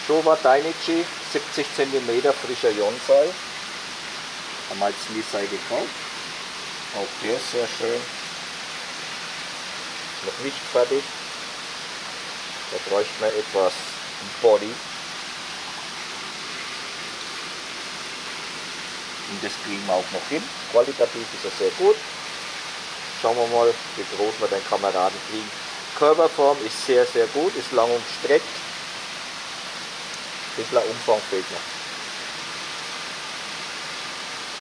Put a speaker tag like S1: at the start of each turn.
S1: Showa Dainichi, 70 cm frischer Yonsei. Haben wir als Nisei gekauft. Auch der ist sehr schön. Noch nicht fertig. Da bräuchte man etwas Body. Und das kriegen wir auch noch hin. Qualitativ ist er sehr gut. Schauen wir mal, wie groß wir den Kameraden kriegen. Körperform ist sehr, sehr gut, ist lang und streckt. Ein bisschen Umfang fehlt noch.